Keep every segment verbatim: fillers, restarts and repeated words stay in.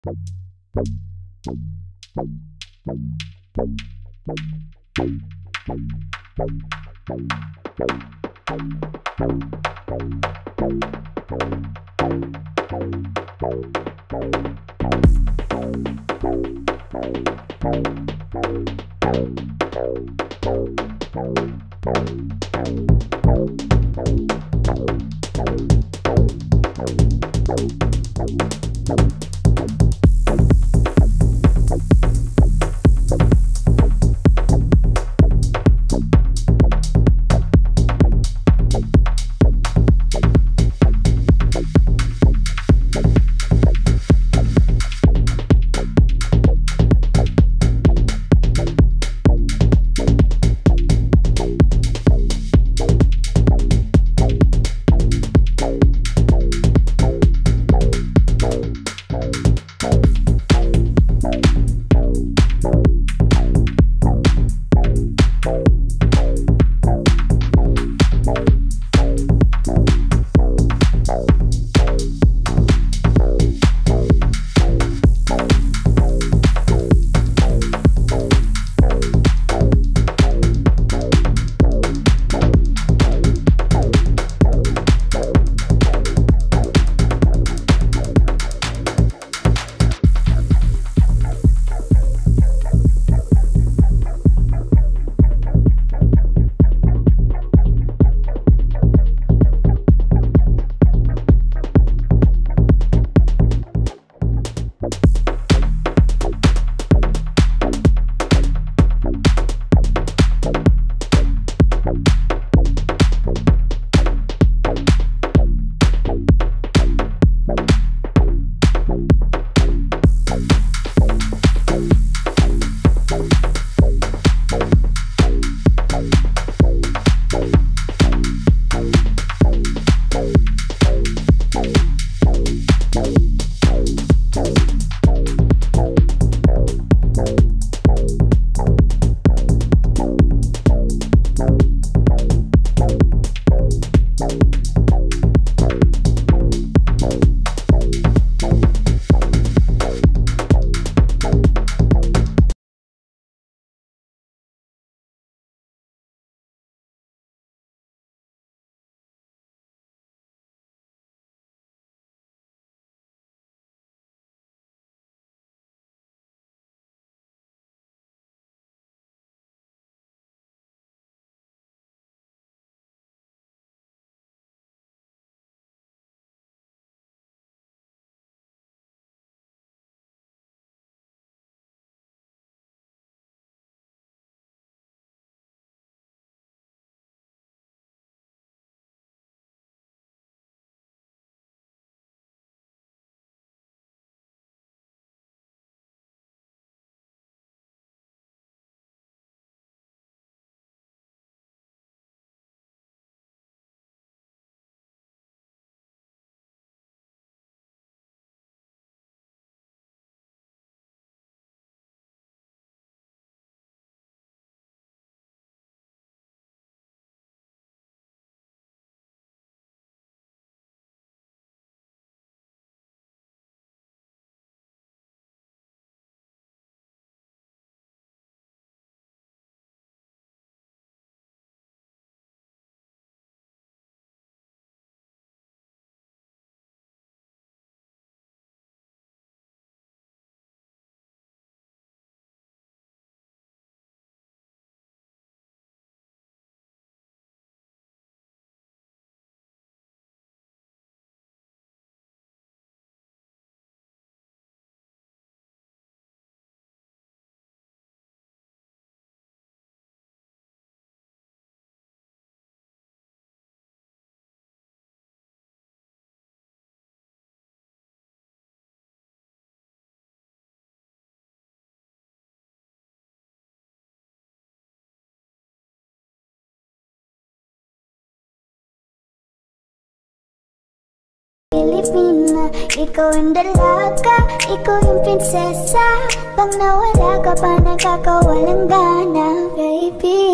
Pilipina, ikaw yung dalaga, ikaw yung prinsesa. Pag nawala ka pa, nakakawalang gana, baby.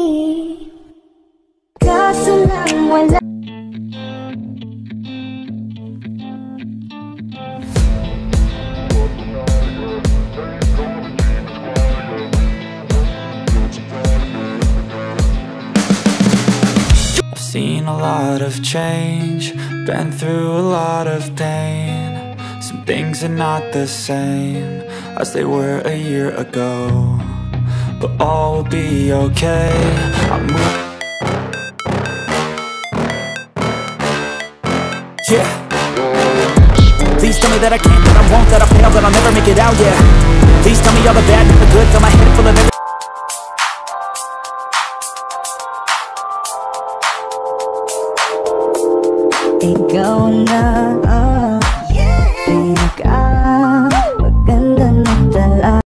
Kaso lang wala. Good night. seen a lot of change, been through a lot of pain. Some things are not the same as they were a year ago, but all will be okay. I'm moving. Yeah. Please tell me that I can't, that I won't, that I fail, that I'll never make it out, yeah. Please tell me all the bad, not the good, fill my head full of everything. Ain't gonna